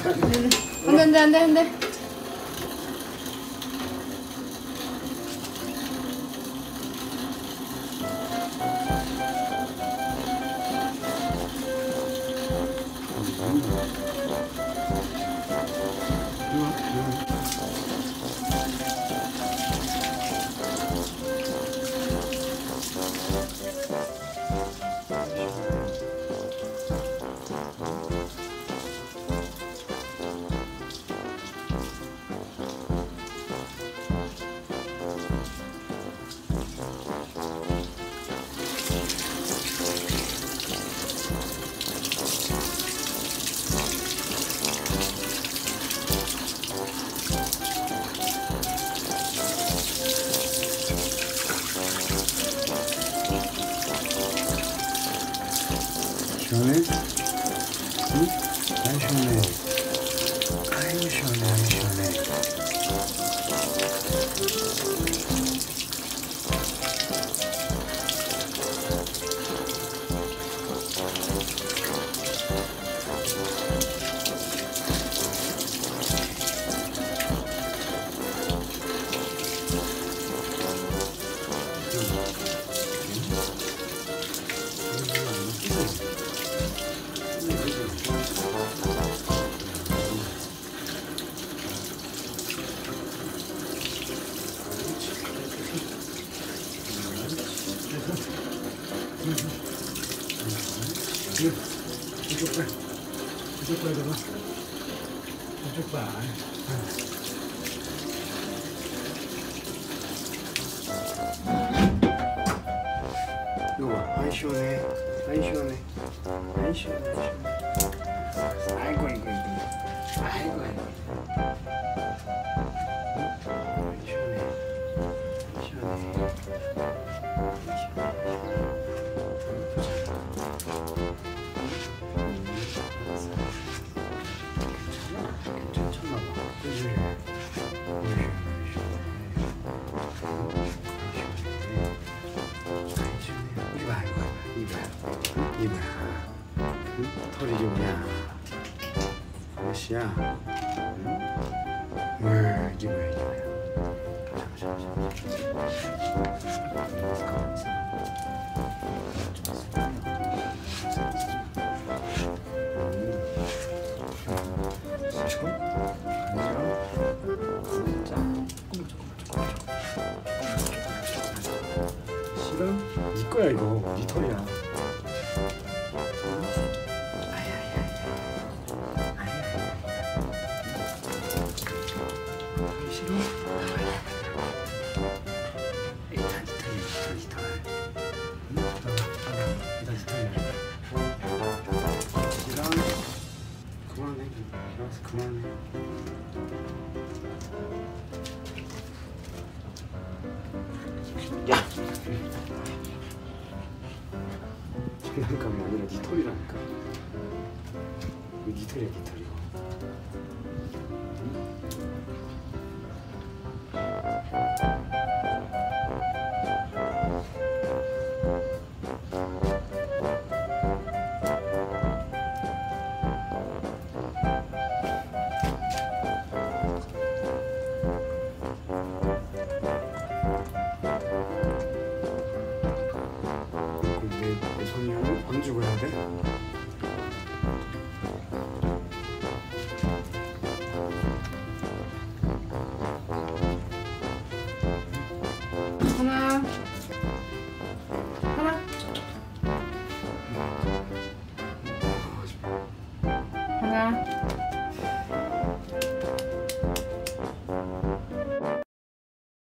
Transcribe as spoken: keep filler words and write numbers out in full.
안돼 안돼 안돼 안돼. 시원해? 응? 아이 시원해. 아이고 시원해, 아이 시원해. 이쪽 발, 이쪽 발 잡아. 이쪽 발. 이거 봐, 아이 시원해, 아이 시원해, 아이 시원해, 아이 시원해. 아이고 아이고 아이고, 아이고 아이고. 아이 시원해, 아이 시원해, 아이 시원해. 이봐, 응? 털이 좋냐? 아저씨야. 응? 응, 이게 뭐야, 이게 뭐야. 잠깐, 잠깐, 싫어? 네 거야 이거, 네 털이야. 그만해. 야! 장난감이 아니라 네 털이라니까. 이거 네 털이야, 네 털 이거. 응?